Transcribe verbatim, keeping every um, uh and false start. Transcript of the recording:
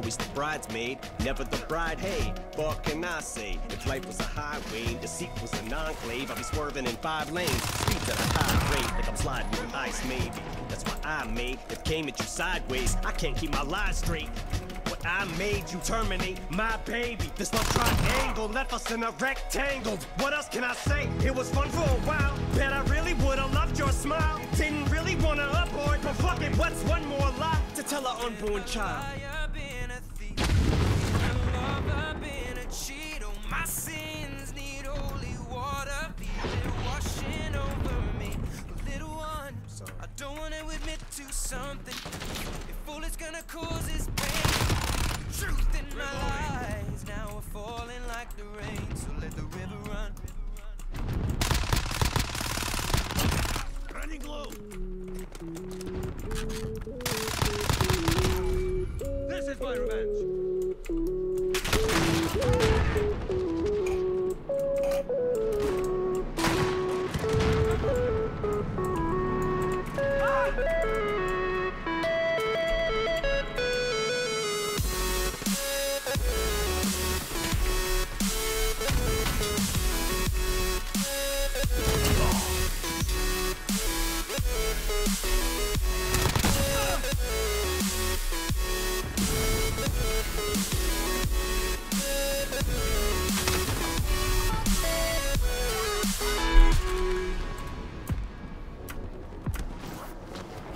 always the bridesmaid, never the bride. Hey, what can I say? If life was a highway, the seat was an enclave, I'd be swerving in five lanes, speeds at a high rate, like I'm sliding through ice maybe. That's why I made it came at you sideways. I can't keep my lies straight. What I made you terminate my baby. This love triangle left us in a rectangle. What else can I say? It was fun for a while. Bet I really would've loved your smile. Didn't really wanna abort, but fuck it, what's one more lie to tell an unborn child? I've been a thief, a lover, I've been a cheat. Oh, my sins need holy water. Feel it washing over me. Little one, I don't wanna admit to something. If all it's gonna cause is pain, truth in my lies now we're falling like the rain. So let the river run. Running low.